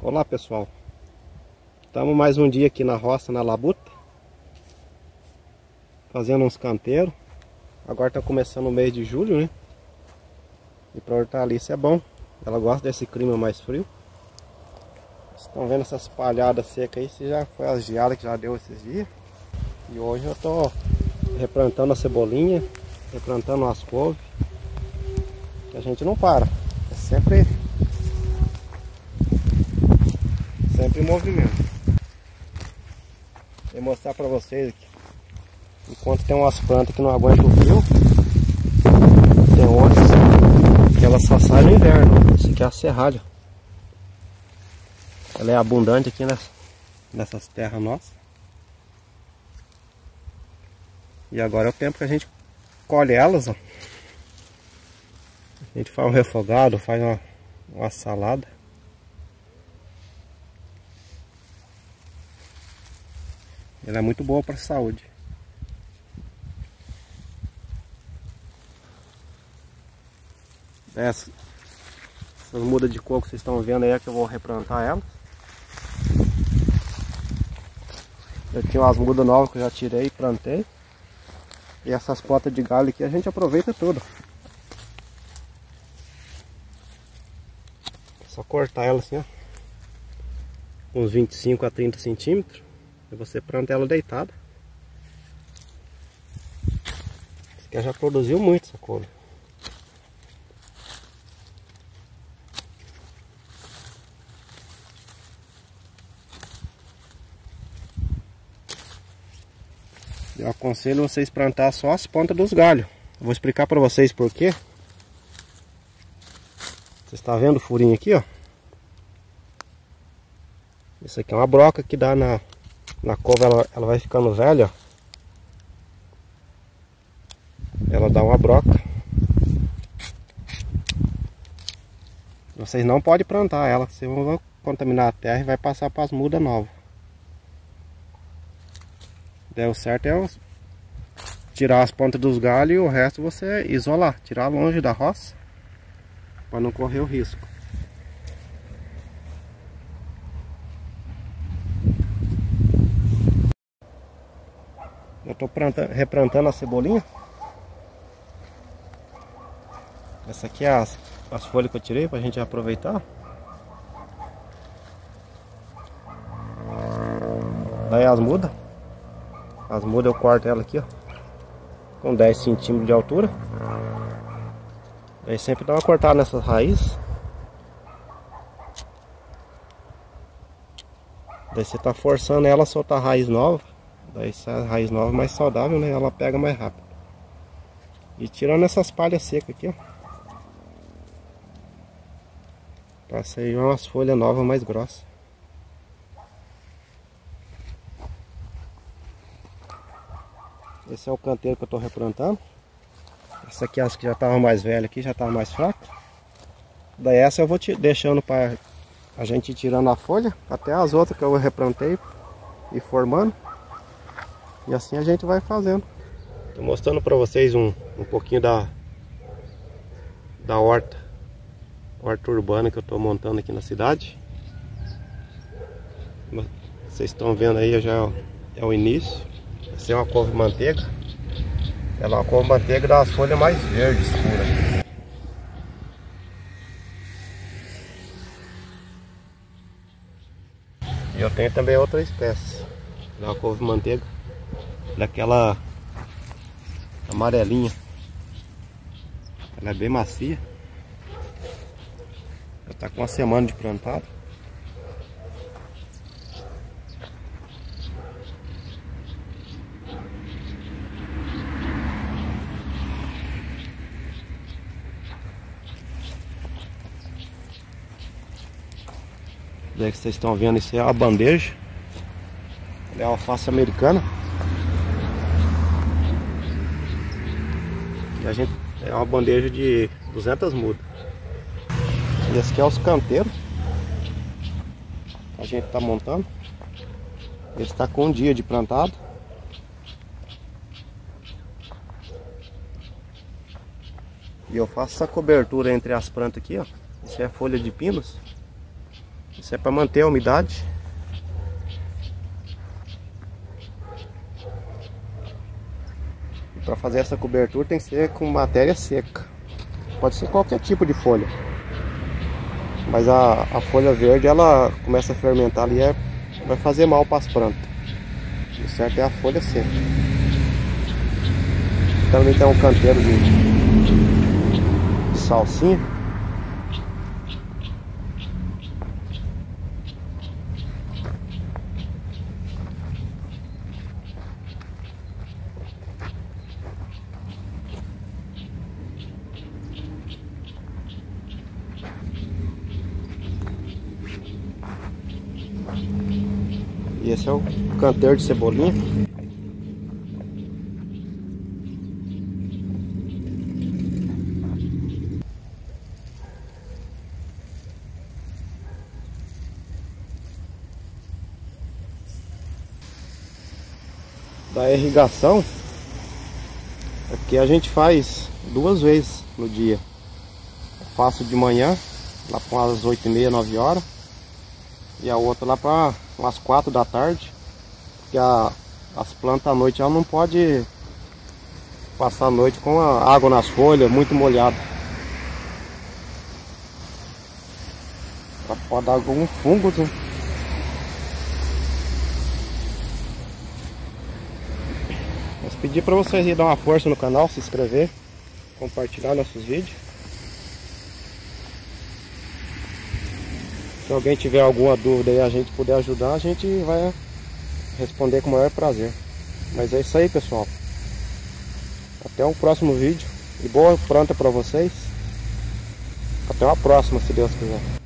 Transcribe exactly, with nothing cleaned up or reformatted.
Olá pessoal, estamos mais um dia aqui na roça, na labuta, fazendo uns canteiros. Agora está começando o mês de julho, né? E para hortaliça é bom, ela gosta desse clima mais frio. Vocês estão vendo essas palhadas secas aí, se já foi as geadas que já deu esses dias. E hoje eu estou replantando a cebolinha, replantando as couves, que a gente não para, é sempre... sempre em movimento. Vou mostrar para vocês aqui. Enquanto tem umas plantas que não aguentam o frio, tem outras que elas só saem no inverno. Essa aqui é a serralha. Ela é abundante aqui nessa, nessas terras nossas. E agora é o tempo que a gente colhe elas, ó. A gente faz um refogado, faz uma, uma salada. Ela é muito boa para a saúde. Essas, essas mudas de coco que vocês estão vendo aí é que eu vou replantar elas. Eu tinha umas mudas novas que eu já tirei e plantei. E essas potas de galho aqui a gente aproveita tudo. É só cortar ela assim, ó. Uns vinte e cinco a trinta centímetros. E você planta ela deitada. Esse aqui já produziu muito essa couve. Eu aconselho vocês plantar só as pontas dos galhos. Eu vou explicar para vocês por quê. Você está vendo o furinho aqui, ó? Isso aqui é uma broca que dá na, na couve, ela, ela vai ficando velha, ó. Ela dá uma broca. Vocês não podem plantar ela, vocês vão contaminar a terra e vai passar para as mudas novas. Daí o certo é tirar as pontas dos galhos e o resto você isolar, tirar longe da roça, para não correr o risco. Eu estou replantando a cebolinha. Essa aqui é as, as folhas que eu tirei para a gente aproveitar. Daí as mudas. As mudas eu corto ela aqui, ó, com dez centímetros de altura. Daí sempre dá uma cortada nessas raízes. Daí você tá forçando ela a soltar raiz nova. Daí se a raiz nova é mais saudável, né? Ela pega mais rápido. E tirando essas palhas secas aqui, ó, pra sair umas folhas novas mais grossas. Esse é o canteiro que eu estou replantando. Essa aqui, as que já estavam mais velhas aqui, já estavam mais fracas. Daí essa eu vou te deixando para a gente ir tirando a folha, até as outras que eu replantei e formando. E assim a gente vai fazendo. Estou mostrando para vocês um, um pouquinho da, da horta, horta urbana que eu estou montando aqui na cidade. Vocês estão vendo aí, já é o início. Essa é uma couve manteiga. Ela é uma couve manteiga das folhas mais verdes escuras. E eu tenho também outra espécie. Ela é uma couve manteiga daquela amarelinha. Ela é bem macia. Já está com uma semana de plantado. Daí que vocês estão vendo, isso é a bandeja. Ela é alface americana. E a gente é uma bandeja de duzentas mudas. E esse aqui é os canteiros que a gente está montando. Ele está com um dia de plantado. E eu faço essa cobertura entre as plantas aqui, ó. Isso é folha de pinos. Isso é para manter a umidade. Para fazer essa cobertura tem que ser com matéria seca. Pode ser qualquer tipo de folha. Mas a, a folha verde, ela começa a fermentar ali, é, vai fazer mal para as plantas. O certo é a folha seca. Também tem um canteiro de, de salsinha. E esse é o canteiro de cebolinha. Da irrigação, aqui a gente faz duas vezes no dia. Eu faço de manhã, lá para as oito e meia, nove horas. E a outra lá para umas quatro da tarde. Porque a, as plantas à noite ela não pode passar a noite com a água nas folhas, muito molhada. Ela pode dar algum fungo, né? Mas pedir para vocês ir dar uma força no canal, se inscrever, compartilhar nossos vídeos. Se alguém tiver alguma dúvida e a gente puder ajudar, a gente vai responder com o maior prazer. Mas é isso aí, pessoal. Até o próximo vídeo. E boa planta para vocês. Até uma próxima, se Deus quiser.